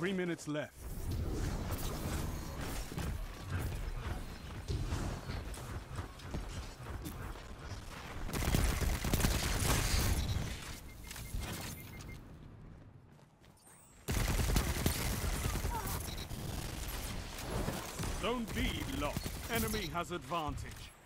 3 minutes left. Zone B lost. Enemy has advantage.